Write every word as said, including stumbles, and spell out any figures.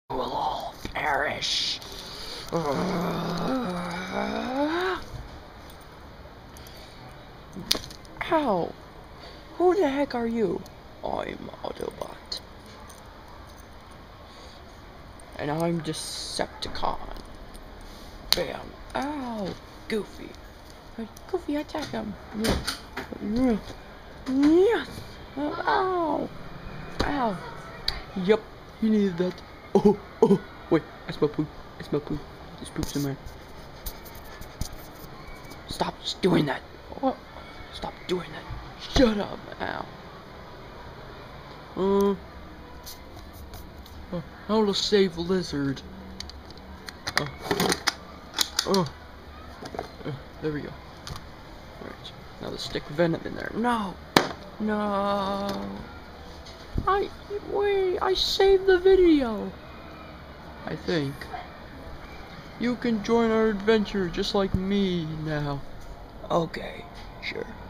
will all perish. Ow! Who the heck are you? I'm Autobot. And I'm Decepticon. Bam. Ow! Goofy. Goofy, attack him. Yes. Ow. Ow. Yup. You needed that. Oh, oh. Wait, I smell poop. I smell poop. There's poop somewhere. Stop doing that. What? Stop doing that. Shut up. Ow. Uh. uh how to save a lizard. Uh. Oh. Uh, there we go. Alright. Now let's stick venom in there. No. No. I wait. I saved the video. I think. You can join our adventure just like me now. Okay, sure.